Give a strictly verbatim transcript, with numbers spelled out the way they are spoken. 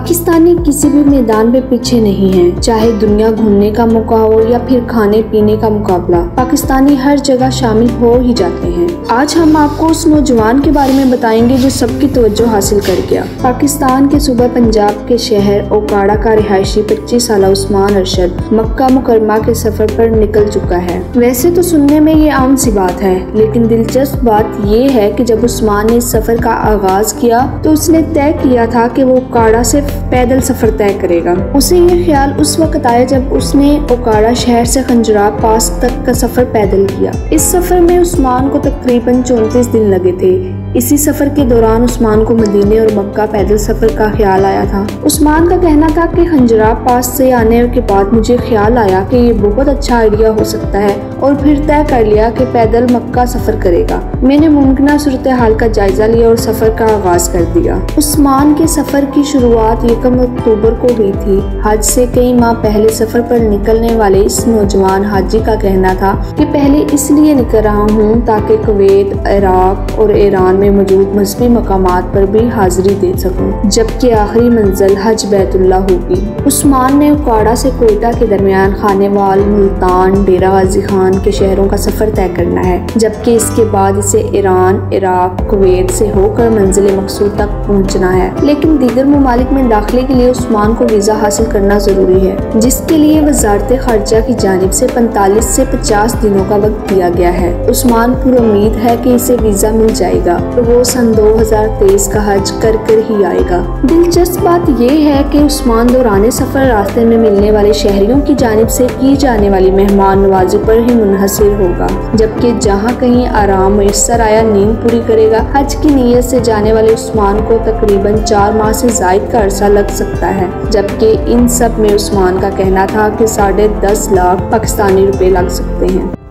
पाकिस्तानी किसी भी मैदान में पीछे नहीं है, चाहे दुनिया घूमने का मौका हो या फिर खाने पीने का मुकाबला, पाकिस्तानी हर जगह शामिल हो ही जाते हैं। आज हम आपको उस नौजवान के बारे में बताएंगे जो सबकी तवज्जो हासिल कर गया। पाकिस्तान के सूबा पंजाब के शहर ओकाड़ा का रिहायशी पच्चीस साल उस्मान अरशद मक्का मुकरमा के सफर पर निकल चुका है। वैसे तो सुनने में ये आम सी बात है, लेकिन दिलचस्प बात ये है कि जब उस्मान ने इस सफर का आगाज किया तो उसने तय किया था कि वो ओकाड़ा से पैदल सफर तय करेगा। उसे ये ख्याल उस वक्त आया जब उसने ओकाड़ा शहर से खंजराब पास तक का सफर पैदल किया। इस सफर में उस्मान को तकरीबन चौंतीस दिन लगे थे। इसी सफर के दौरान उस्मान को मदीने और मक्का पैदल सफर का ख्याल आया था। उस्मान का कहना था कि खंजराब पास से आने के बाद मुझे ख्याल आया कि ये बहुत अच्छा आइडिया हो सकता है और फिर तय कर लिया कि पैदल मक्का सफर करेगा। मैंने मुमकिन सूरत हाल का जायजा लिया और सफर का आगाज कर दिया। उस्मान के सफर की शुरुआत यकम अक्टूबर को हुई थी। हज से कई माह पहले सफर पर निकलने वाले इस नौजवान हाजी का कहना था कि पहले इसलिए निकल रहा हूँ ताकि कुवैत, इराक और ईरान में मौजूद मजहबी मकामात पर भी हाजिरी दे सकूं, जबकि आखिरी मंजिल हज बैतुल्लाह होगी। उस्मान ने ओकाड़ा से कोयटा के दरमियान खानेवाल, मुल्तान, डेरा गाजी खान के शहरों का सफर तय करना है, जबकि इसके बाद इसे ईरान, इराक, कुवैत से होकर मंजिल मकसूद तक पहुंचना है। लेकिन दीगर ममालिक में दाखिले के लिए उस्मान को वीजा हासिल करना जरूरी है, जिसके लिए वजारत खारजा की जानिब से पैंतालीस से पचास दिनों का वक्त दिया गया है। उस्मान पूरी उम्मीद है कि इसे वीजा मिल जाएगा तो वो सन दो हज़ार तेईस का हज कर कर ही आएगा। दिलचस्प बात यह है कि उस्मान दौरान सफर रास्ते में मिलने वाले शहरियों की जानिब से की जाने वाली मेहमान नवाजी पर ही मुनहसिर होगा, जबकि जहाँ कहीं आराम मैसर आया नींद पूरी करेगा। हज की नीयत से जाने वाले उस्मान को तकरीबन चार माह से जायद का अरसा लग सकता है, जबकि इन सब में उस्मान का कहना था कि साढ़े दस लाख पाकिस्तानी रुपए लग सकते हैं।